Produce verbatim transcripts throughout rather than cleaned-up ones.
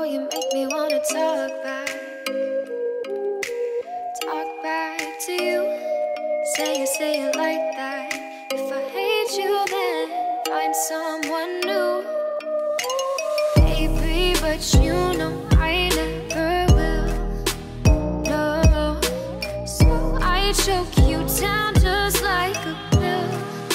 you make me wanna talk back. Talk back to you. Say it, say it like that. If I hate you, then find someone new. Baby, but you know I never will. No, so I choke you down just like a pill.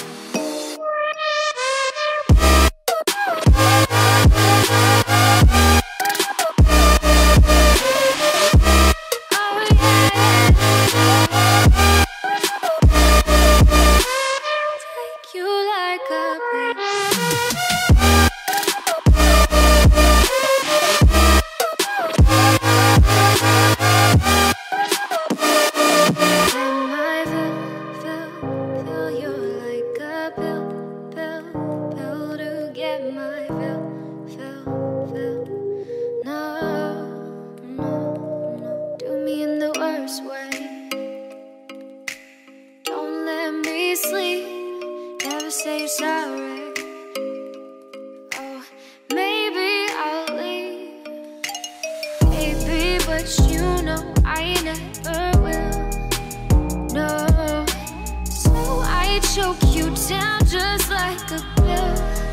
Say sorry. Oh, maybe I'll leave. Baby, but you know I never will. No, so I choke you down just like a pill.